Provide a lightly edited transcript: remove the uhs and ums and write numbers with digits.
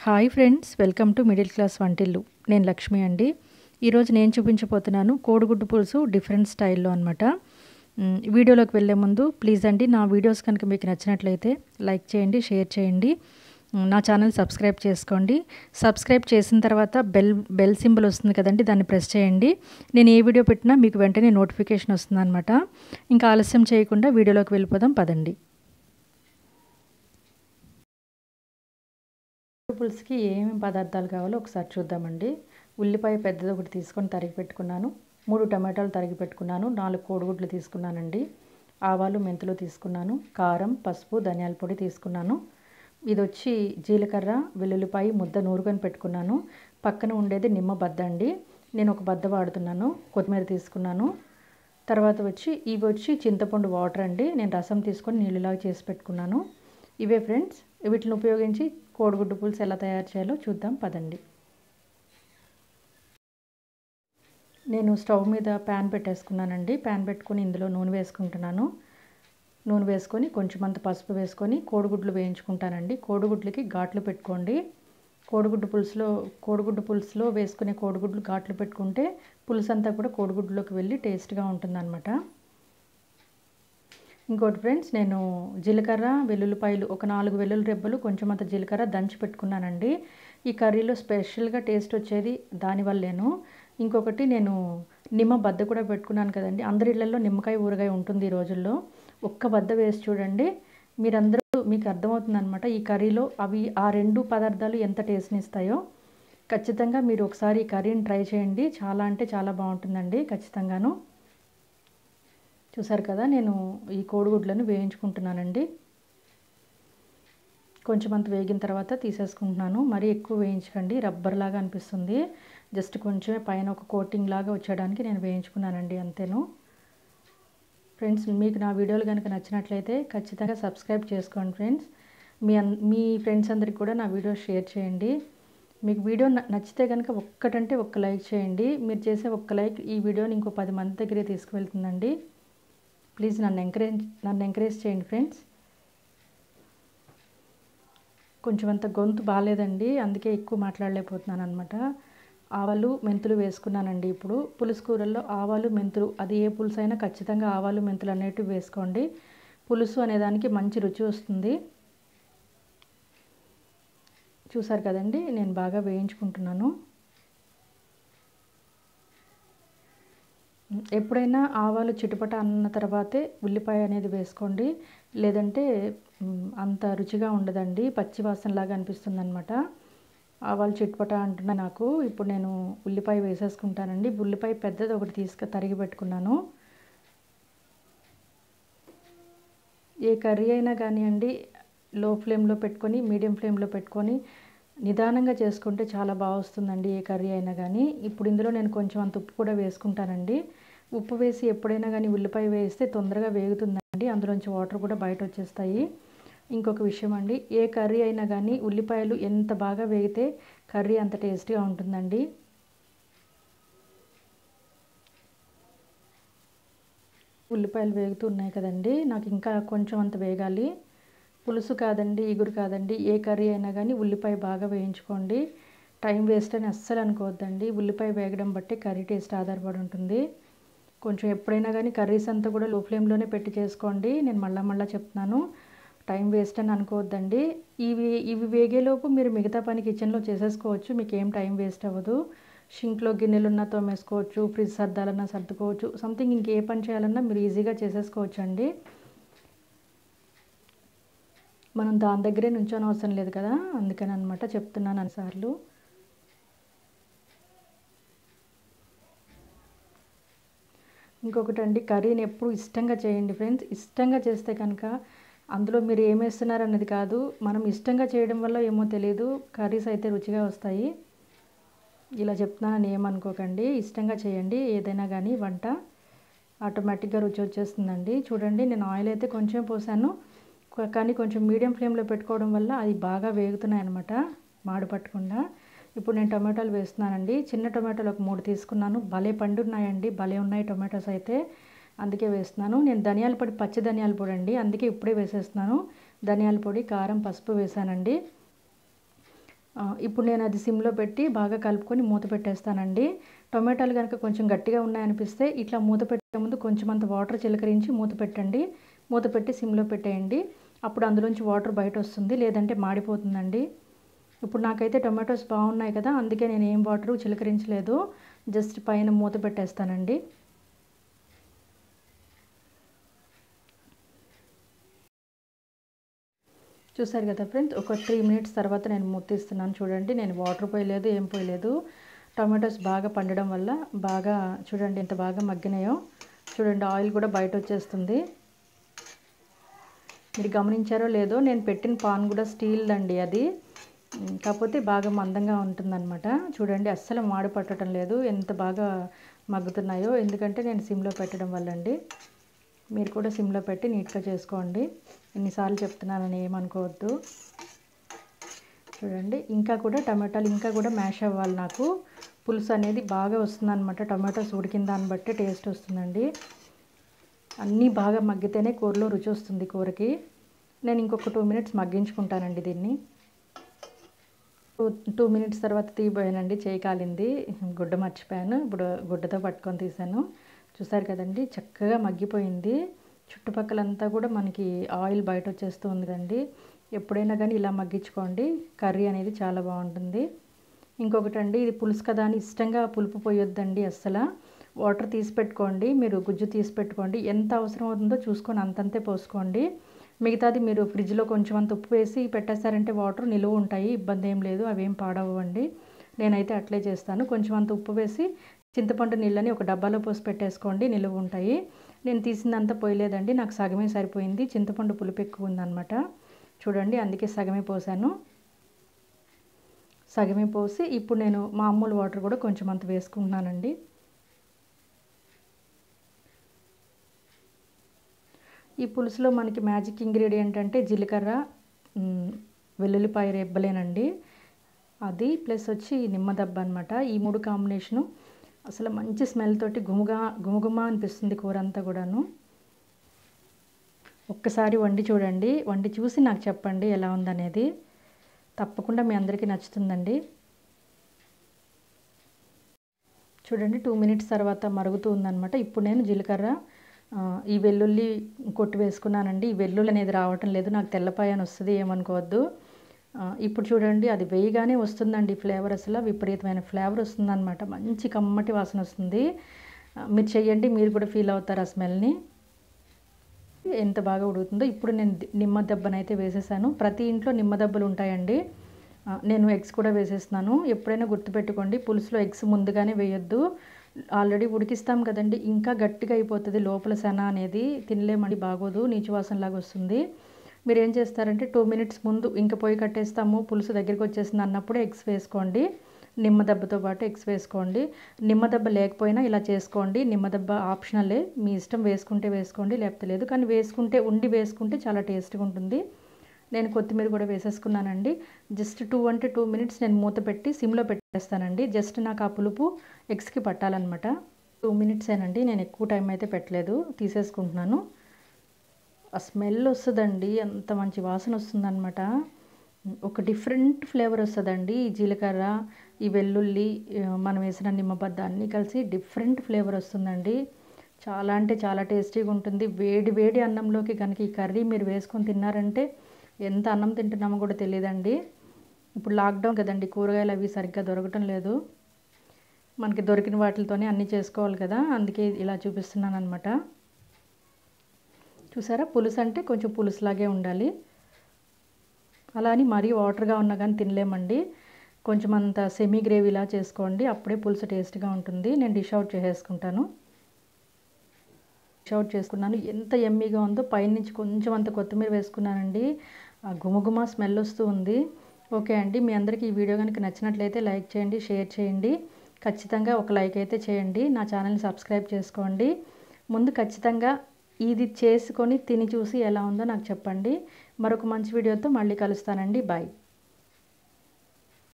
Hi friends, welcome to middle class వంటిల్లు. నేను లక్ష్మి అండి. ఈరోజు నేను చూపించబోతున్నాను కోడిగుడ్డు పులుసు డిఫరెంట్ స్టైల్లో అనమాట. వీడియోలోకి వెళ్ళే ముందు ప్లీజ్ అండి, నా వీడియోస్ కనుక మీకు నచ్చినట్లయితే లైక్ చేయండి, షేర్ చేయండి, నా ఛానల్ సబ్స్క్రైబ్ చేసుకోండి. సబ్స్క్రైబ్ చేసిన తర్వాత బెల్ సింబల్ వస్తుంది కదండి, దాన్ని ప్రెస్ చేయండి. నేను ఏ వీడియో పెట్టినా మీకు వెంటనే నోటిఫికేషన్ వస్తుంది అనమాట. ఇంకా ఆలస్యం చేయకుండా వీడియోలోకి వెళ్ళిపోదాం పదండి. పులుసుకి ఏమేమి పదార్థాలు కావాలో ఒకసారి చూద్దామండి. ఉల్లిపాయ పెద్దది ఒకటి తీసుకొని తరిగి పెట్టుకున్నాను. 3 టమాటాలు తరిగి పెట్టుకున్నాను. 4 కోడిగుడ్లు తీసుకున్నానండి. ఆవాలు, మెంతులు తీసుకున్నాను. కారం, పసుపు, ధనియాల పొడి తీసుకున్నాను. ఇది వచ్చి జీలకర్ర, వెల్లుల్లిపాయ ముద్ద నూరుకొని పెట్టుకున్నాను. పక్కన ఉండేది నిమ్మ బద్ద అండి. నేను ఒక బద్ద వాడుతున్నాను. కొత్తిమీర తీసుకున్నాను. తర్వాత ఇవి వచ్చి చింతపండు వాటర్ అండి. నేను రసం తీసుకొని నీళ్ళలాగా చేసి పెట్టుకున్నాను. ఇవే ఫ్రెండ్స్. వీటిని ఉపయోగించి కోడిగుడ్డు పులుసు ఎలా తయారు చేయాలో చూద్దాం పదండి. నేను స్టవ్ మీద ప్యాన్ పెట్టేసుకున్నానండి. ప్యాన్ పెట్టుకొని ఇందులో నూనె వేసుకుంటున్నాను. నూనె వేసుకొని కొంచెం అంత పసుపు వేసుకొని కోడిగుడ్లు వేయించుకుంటానండి. కోడిగుడ్లకి ఘాట్లు పెట్టుకోండి. కోడిగుడ్డు పులుసులో వేసుకునే కోడిగుడ్లు ఘాట్లు పెట్టుకుంటే పులుసు అంతా కూడా కోడిగుడ్లోకి వెళ్ళి టేస్ట్గా ఉంటుందన్నమాట. ఇంకోటి ఫ్రెండ్స్, నేను జీలకర్ర, వెల్లుల్లిపాయలు ఒక 4 వెల్లుల్లి రెబ్బలు, కొంచెం అంత జీలకర్ర దంచి పెట్టుకున్నానండి. ఈ కర్రీలో స్పెషల్గా టేస్ట్ వచ్చేది దానివల్లేను. ఇంకొకటి నేను నిమ్మ బద్ద కూడా పెట్టుకున్నాను కదండి. అందరి ఇళ్లలో నిమ్మకాయ ఊరగాయ ఉంటుంది ఈ రోజుల్లో. ఒక్క బద్ద వేసి చూడండి, మీకు అర్థమవుతుందన్నమాట ఈ కర్రీలో ఆ 2 పదార్థాలు ఎంత టేస్ట్ని ఇస్తాయో. ఖచ్చితంగా మీరు ఒకసారి ఈ కర్రీని ట్రై చేయండి. చాలా అంటే చాలా బాగుంటుందండి ఖచ్చితంగాను. చూసారు కదా, నేను ఈ కోడిగుడ్లను వేయించుకుంటున్నానండి. కొంచెం అంత వేగిన తర్వాత తీసేసుకుంటున్నాను. మరీ ఎక్కువ వేయించకండి, రబ్బర్ లాగా అనిపిస్తుంది. జస్ట్ కొంచెమే పైన ఒక కోటింగ్ లాగా వచ్చేయడానికి నేను వేయించుకున్నానండి, అంతేను. ఫ్రెండ్స్, మీకు నా వీడియోలు కనుక నచ్చినట్లయితే ఖచ్చితంగా సబ్స్క్రైబ్ చేసుకోండి ఫ్రెండ్స్. మీ ఫ్రెండ్స్ అందరికి కూడా నా వీడియో షేర్ చేయండి. మీకు వీడియో నచ్చితే కనుక ఒక్క లైక్ చేయండి. మీరు చేసే ఒక్క లైక్ ఈ వీడియోని ఇంకో 10 మంది దగ్గరే తీసుకువెళ్తుందండి. ప్లీజ్ నన్ను ఎంకరేజ్ చేయండి ఫ్రెండ్స్. కొంచెం అంత గొంతు బాగాలేదండి, అందుకే ఎక్కువ మాట్లాడలేకపోతున్నాను అనమాట. ఆవాలు, మెంతులు వేసుకున్నానండి. ఇప్పుడు పులుసు కూరల్లో ఆవాలు, మెంతులు, అది ఏ పులుసు అయినా ఖచ్చితంగా ఆవాలు, మెంతులు అనేటివి వేసుకోండి. పులుసు అనేదానికి మంచి రుచి వస్తుంది. చూసారు కదండి, నేను బాగా వేయించుకుంటున్నాను. ఎప్పుడైనా ఆవాలు చిటపట అన్న తర్వాతే ఉల్లిపాయ అనేది వేసుకోండి, లేదంటే అంత రుచిగా ఉండదండి, పచ్చి వాసనలాగా అనిపిస్తుంది అనమాట. ఆవాలు చిటపట అంటున్నా నాకు. ఇప్పుడు నేను ఉల్లిపాయ వేసేసుకుంటానండి. ఉల్లిపాయ పెద్దది ఒకటి తరిగి పెట్టుకున్నాను. ఏ కర్రీ అయినా కానివ్వండి, లో ఫ్లేమ్లో పెట్టుకొని మీడియం ఫ్లేమ్లో పెట్టుకొని నిదానంగా చేసుకుంటే చాలా బాగా వస్తుందండి ఏ కర్రీ అయినా కానీ. ఇప్పుడు ఇందులో నేను కొంచెం అంత ఉప్పు కూడా వేసుకుంటానండి. ఉప్పు వేసి ఎప్పుడైనా కానీ ఉల్లిపాయ వేస్తే తొందరగా వేగుతుందండి, అందులోంచి వాటర్ కూడా బయట వచ్చేస్తాయి. ఇంకొక విషయం అండి, ఏ కర్రీ అయినా కానీ ఉల్లిపాయలు ఎంత బాగా వేగితే కర్రీ అంత టేస్టీగా ఉంటుందండి. ఉల్లిపాయలు వేగుతూ ఉన్నాయి కదండి, నాకు ఇంకా కొంచెం అంత వేగాలి. పులుసు కాదండి, ఇగురు కాదండి, ఏ కర్రీ అయినా కానీ ఉల్లిపాయ బాగా వేయించుకోండి. టైం వేస్ట్ అని అస్సలు అనుకోవద్దండి. ఉల్లిపాయ వేగడం బట్టి కర్రీ టేస్ట్ ఆధారపడి ఉంటుంది. కొంచెం ఎప్పుడైనా కానీ కర్రీస్ అంతా కూడా లో ఫ్లేమ్లోనే పెట్టి చేసుకోండి. నేను మళ్ళా చెప్తున్నాను, టైం వేస్ట్ అని అనుకోవద్దండి. ఇవి వేగేలోపు మీరు మిగతా పని కిచెన్లో చేసేసుకోవచ్చు. మీకు ఏం టైం వేస్ట్ అవ్వదు. షింక్లో గిన్నెలున్నా తోమేసుకోవచ్చు, ఫ్రిడ్జ్ సర్దాలన్నా సర్దుకోవచ్చు, సంథింగ్ ఇంకే పని చేయాలన్నా మీరు ఈజీగా చేసేసుకోవచ్చు అండి. మనం దాని దగ్గరే నుంచోని అవసరం లేదు కదా, అందుకని అనమాట చెప్తున్నాను అన్నిసార్లు. ఇంకొకటి అండి, కర్రీని ఎప్పుడు ఇష్టంగా చేయండి ఫ్రెండ్స్. ఇష్టంగా చేస్తే కనుక అందులో మీరు ఏమేస్తున్నారు అన్నది కాదు, మనం ఇష్టంగా చేయడం వల్ల ఏమో తెలియదు, కర్రీస్ అయితే రుచిగా వస్తాయి. ఇలా చెప్తున్నానని ఏమనుకోకండి, ఇష్టంగా చేయండి ఏదైనా కానీ వంట, ఆటోమేటిక్గా రుచి వచ్చేస్తుందండి. చూడండి, నేను ఆయిల్ అయితే కొంచెం పోసాను, కానీ కొంచెం మీడియం ఫ్లేమ్లో పెట్టుకోవడం వల్ల అది బాగా వేగుతున్నాయి అనమాట, మాడు పట్టకుండా. ఇప్పుడు నేను టొమాటోలు వేస్తున్నానండి. చిన్న టొమాటోలు ఒక 3 తీసుకున్నాను. భలే పండున్నాయండి, భలే ఉన్నాయి టొమాటోస్ అయితే, అందుకే వేస్తున్నాను. నేను ధనియాల పొడి, పచ్చి ధనియాల పొడి అండి, అందుకే ఇప్పుడే వేసేస్తున్నాను. ధనియాల పొడి, కారం, పసుపు వేసానండి. ఇప్పుడు నేను అది సిమ్లో పెట్టి బాగా కలుపుకొని మూత పెట్టేస్తానండి. టొమాటోలు కనుక కొంచెం గట్టిగా ఉన్నాయనిపిస్తే ఇట్లా మూత పెట్టే ముందు కొంచెం అంత వాటర్ చిలకరించి మూత పెట్టండి. మూత పెట్టి సిమ్లో పెట్టేయండి. అప్పుడు అందులోంచి వాటర్ బయట వస్తుంది, లేదంటే మాడిపోతుందండి. ఇప్పుడు నాకైతే టొమాటోస్ బాగున్నాయి కదా, అందుకే నేను ఏం వాటర్ చిలకరించలేదు, జస్ట్ పైన మూత పెట్టేస్తానండి. చూసారు కదా ఫ్రెండ్స్, ఒక 3 మినిట్స్ తర్వాత నేను మూత తీస్తున్నాను. చూడండి, నేను వాటర్ పోయలేదు, ఏం పోయలేదు. టొమాటోస్ బాగా పండడం వల్ల బాగా చూడండి ఎంత బాగా మగ్గినాయో. చూడండి, ఆయిల్ కూడా బయట వచ్చేస్తుంది. మీరు గమనించారో లేదో, నేను పెట్టిన పాన్ కూడా స్టీల్ అండి అది, కాకపోతే బాగా మందంగా ఉంటుందన్నమాట. చూడండి, అస్సలు మాడి పట్టడం లేదు, ఎంత బాగా మగ్గుతున్నాయో. ఎందుకంటే నేను సిమ్లో పెట్టడం వల్ల అండి. మీరు కూడా సిమ్లో పెట్టి నీట్గా చేసుకోండి. ఎన్నిసార్లు చెప్తున్నానని ఏమనుకోవద్దు. చూడండి, ఇంకా కూడా టమాటాలు ఇంకా కూడా మ్యాష్ అవ్వాలి. నాకు పులుసు అనేది బాగా వస్తుందన్నమాట. టమాటోస్ ఉడికిన దాన్ని బట్టి టేస్ట్ వస్తుందండి. అన్నీ బాగా మగ్గితేనే కూరలో రుచి వస్తుంది కూరకి. నేను ఇంకొక 2 మినిట్స్ మగ్గించుకుంటానండి దీన్ని. 2 మినిట్స్ తర్వాత తీయబోయానండి, చేయి కాలింది, గుడ్డ మర్చిపోయాను. ఇప్పుడు గుడ్డతో పట్టుకొని తీసాను. చూసారు కదండి, చక్కగా మగ్గిపోయింది. చుట్టుపక్కలంతా కూడా మనకి ఆయిల్ బయట వచ్చేస్తూ ఉంది కదండి. ఎప్పుడైనా కానీ ఇలా మగ్గించుకోండి, కర్రీ అనేది చాలా బాగుంటుంది. ఇంకొకటి అండి, ఇది పులుసు కదా అని ఇష్టంగా పులుపు పోయొద్దండి అస్సలు. వాటర్ తీసి పెట్టుకోండి, మీరు గుజ్జు తీసి పెట్టుకోండి. ఎంత అవసరం అవుతుందో చూసుకొని అంతంతే పోసుకోండి. మిగతాది మీరు ఫ్రిడ్జ్లో కొంచెం అంత ఉప్పు వేసి పెట్టేస్తారంటే వాటర్ నిలువ ఉంటాయి, ఇబ్బంది ఏం లేదు, అవేం పాడవ్వండి. నేనైతే అట్లే చేస్తాను. కొంచెం అంత ఉప్పు వేసి చింతపండు నీళ్ళని ఒక డబ్బాలో పోసి పెట్టేసుకోండి, నిలువ ఉంటాయి. నేను తీసిందంతా పోయలేదండి, నాకు సగమే సరిపోయింది. చింతపండు పులుపు ఎక్కువ ఉందన్నమాట. చూడండి, అందుకే సగమే పోసాను. సగమే పోసి ఇప్పుడు నేను మామూలు వాటర్ కూడా కొంచెం అంత వేసుకుంటున్నానండి. ఈ పులుసులో మనకి మ్యాజిక్ ఇంగ్రీడియంట్ అంటే జీలకర్ర, వెల్లుల్లిపాయ రెబ్బలేనండి. అది ప్లస్ వచ్చి నిమ్మదబ్బ అనమాట. ఈ 3 కాంబినేషను అసలు మంచి స్మెల్ తోటి గుమగుమ అనిపిస్తుంది కూర అంతా కూడాను. ఒక్కసారి వండి చూడండి, వండి చూసి నాకు చెప్పండి ఎలా ఉందనేది. తప్పకుండా మీ అందరికీ నచ్చుతుందండి. చూడండి, 2 మినిట్స్ తర్వాత మరుగుతూ ఉందన్నమాట. ఇప్పుడు నేను జీలకర్ర, ఈ వెల్లుల్లి కొట్టి వేసుకున్నానండి. ఈ వెల్లుల్లి అనేది రావటం లేదు, నాకు తెల్లపాయ అని వస్తుంది, ఏమనుకోవద్దు. ఇప్పుడు చూడండి, అది వేయగానే వస్తుందండి ఫ్లేవర్, అసలు విపరీతమైన ఫ్లేవర్ వస్తుందన్నమాట. మంచి కమ్మటి వాసన వస్తుంది. మీరు చెయ్యండి, మీరు కూడా ఫీల్ అవుతారు ఆ స్మెల్ని, ఎంత బాగా ఉడుకుతుందో. ఇప్పుడు నేను నిమ్మ దెబ్బనైతే వేసేసాను. ప్రతి ఇంట్లో నిమ్మ దెబ్బలు ఉంటాయండి. నేను ఎగ్స్ కూడా వేసేస్తున్నాను. ఎప్పుడైనా గుర్తుపెట్టుకోండి, పులుసులో ఎగ్స్ ముందుగానే వేయొద్దు. ఆల్రెడీ ఉడికిస్తాం కదండి, ఇంకా గట్టిగా అయిపోతుంది లోపల సెన అనేది, తినలేమండి, బాగోదు, నీచు వాసనలాగా వస్తుంది. మీరు ఏం చేస్తారంటే 2 మినిట్స్ ముందు ఇంకా పొయ్యి కట్టేస్తాము, పులుసు దగ్గరికి వచ్చేసింది అన్నప్పుడు ఎగ్స్ వేసుకోండి. నిమ్మదెబ్బతో పాటు ఎగ్స్ వేసుకోండి. నిమ్మదెబ్బ లేకపోయినా ఇలా చేసుకోండి. నిమ్మదెబ్బ ఆప్షనలే, మీ ఇష్టం, వేసుకుంటే వేసుకోండి, లేకపోతే లేదు. కానీ వేసుకుంటే చాలా టేస్ట్గా ఉంటుంది. నేను కొత్తిమీర కూడా వేసేసుకున్నానండి. జస్ట్ 2 మినిట్స్ నేను మూత పెట్టి సిమ్లో పెట్టేస్తానండి. జస్ట్ నాకు ఆ పులుపు ఎగ్స్కి పట్టాలన్నమాట. 2 మినిట్సేనండి, నేను ఎక్కువ టైం అయితే పెట్టలేదు, తీసేసుకుంటున్నాను. ఆ స్మెల్ వస్తుందండి, అంత మంచి వాసన వస్తుందన్నమాట. ఒక డిఫరెంట్ ఫ్లేవర్ వస్తుందండి. ఈ జీలకర్ర, ఈ వెల్లుల్లి, మనం వేసిన నిమ్మబద్ద అన్నీ కలిసి డిఫరెంట్ ఫ్లేవర్ వస్తుందండి. చాలా అంటే చాలా టేస్టీగా ఉంటుంది. వేడి వేడి అన్నంలోకి కనుక ఈ కర్రీ మీరు వేసుకొని తిన్నారంటే ఎంత అన్నం తింటున్నామో కూడా తెలియదండి. ఇప్పుడు లాక్డౌన్ కదండి, కూరగాయలు అవి సరిగ్గా దొరకటం లేదు. మనకి దొరికిన వాటితోనే అన్నీ చేసుకోవాలి కదా, అందుకే ఇలా చూపిస్తున్నాను అనమాట. చూసారా, పులుసు అంటే కొంచెం పులుసులాగే ఉండాలి. అలా అని మరీ వాటర్గా ఉన్నా కానీ తినలేమండి. కొంచెం అంత సెమీ గ్రేవీలా చేసుకోండి, అప్పుడే పులుసు టేస్ట్గా ఉంటుంది. నేను డిష్ అవుట్ చేసేసుకుంటాను. డిష్ అవుట్ చేసుకున్నాను. ఎంత యమ్మీగా ఉందో, పైనుంచి కొంచెం అంత కొత్తిమీర వేసుకున్నానండి. గుమగుమ స్మెల్ వస్తూ ఉంది. ఓకే అండి, మీ అందరికీ ఈ వీడియో కనుక నచ్చినట్లయితే లైక్ చేయండి, షేర్ చేయండి. ఖచ్చితంగా ఒక లైక్ అయితే చేయండి. నా ఛానల్ని సబ్స్క్రైబ్ చేసుకోండి. ముందు ఖచ్చితంగా ఇది చేసుకొని తిని చూసి ఎలా ఉందో నాకు చెప్పండి. మరొక మంచి వీడియోతో మళ్ళీ కలుస్తానండి. బాయ్.